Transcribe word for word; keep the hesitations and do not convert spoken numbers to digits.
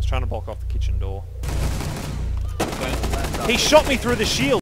was trying to block off the kitchen door. He shot me through the shield.